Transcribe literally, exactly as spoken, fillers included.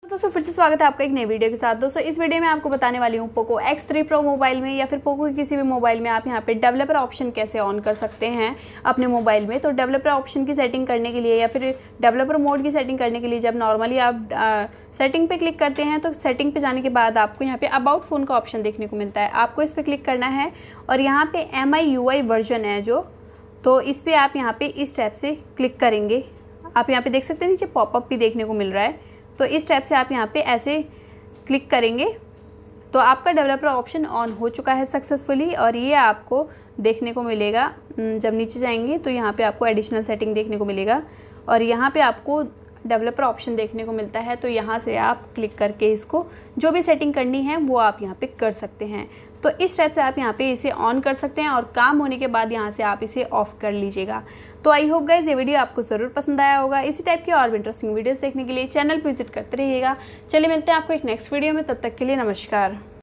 दोस्तों फिर से स्वागत है आपका एक नई वीडियो के साथ। दोस्तों इस वीडियो में आपको बताने वाली हूँ Poco X three pro mobile में या फिर पोको के किसी भी मोबाइल में आप यहाँ पे डेवलपर ऑप्शन कैसे ऑन कर सकते हैं अपने मोबाइल में। तो डेवलपर ऑप्शन की सेटिंग करने के लिए या फिर डेवलपर मोड की सेटिंग करने के लिए जब नॉर्मली आप आ, सेटिंग पे क्लिक करते हैं तो सेटिंग पे जाने के बाद आपको यहाँ पे अबाउट फ़ोन का ऑप्शन देखने को मिलता है। आपको इस पर क्लिक करना है और यहाँ पे M I U I version है जो, तो इस पर आप यहाँ पे इस टैब से क्लिक करेंगे। आप यहाँ पे देख सकते हैं नीचे पॉपअप भी देखने को मिल रहा है, तो इस टैब से आप यहाँ पे ऐसे क्लिक करेंगे तो आपका डेवलपर ऑप्शन ऑन हो चुका है सक्सेसफुली। और ये आपको देखने को मिलेगा, जब नीचे जाएंगे तो यहाँ पे आपको एडिशनल सेटिंग देखने को मिलेगा और यहाँ पे आपको डेवलपर ऑप्शन देखने को मिलता है। तो यहाँ से आप क्लिक करके इसको जो भी सेटिंग करनी है वो आप यहाँ पे कर सकते हैं। तो इस टाइप से आप यहाँ पे इसे ऑन कर सकते हैं और काम होने के बाद यहाँ से आप इसे ऑफ कर लीजिएगा। तो आई होप गाइस ये वीडियो आपको ज़रूर पसंद आया होगा। इसी टाइप की और भी इंटरेस्टिंग वीडियोस देखने के लिए चैनल पर विजिट करते रहिएगा। चलिए मिलते हैं आपको एक नेक्स्ट वीडियो में, तब तक के लिए नमस्कार।